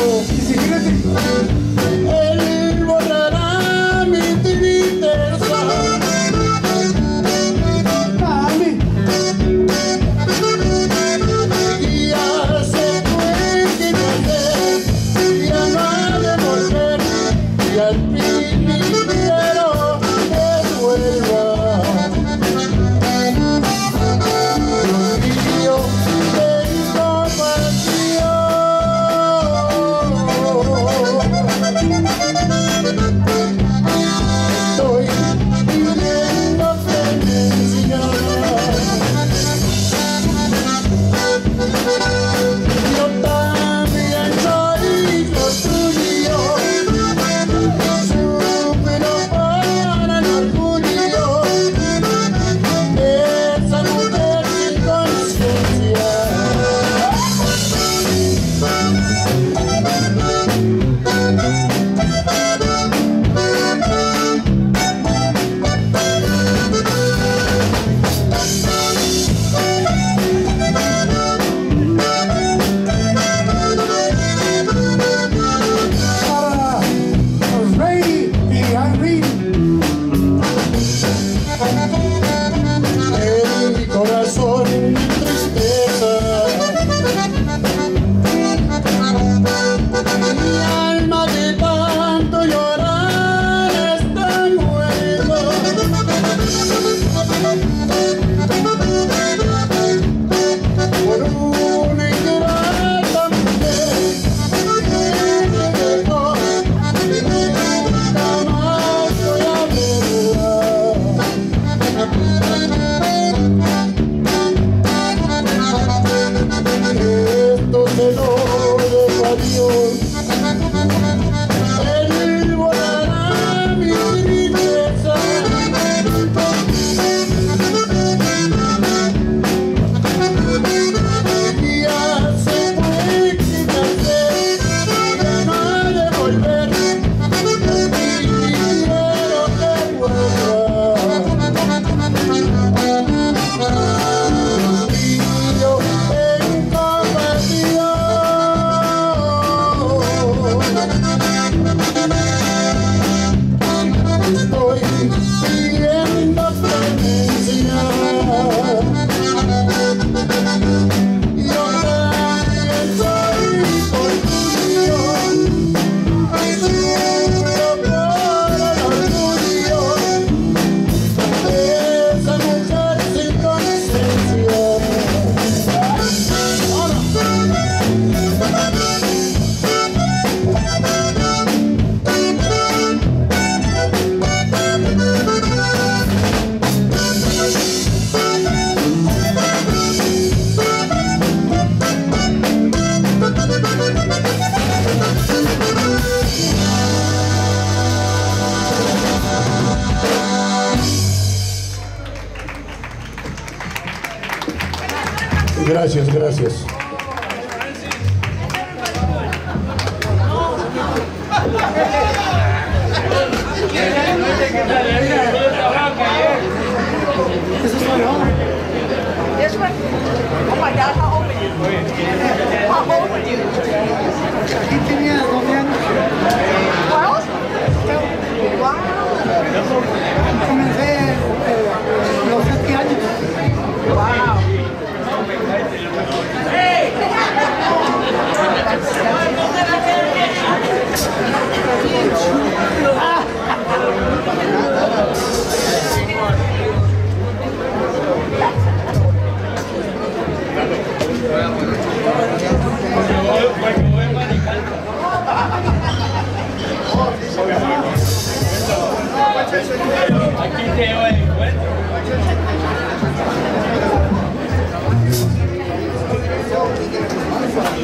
Él borrará mi tristeza. Mami. Y ya se fue que no sé, ya no ha de volver, y al fin quiero que vuelva. Gracias, gracias. This one? Oh my God, how old are you? How old are you? Aquí tenía 12 años. Well, wow. Comencé los 7 años. Wow. Aquí te voy.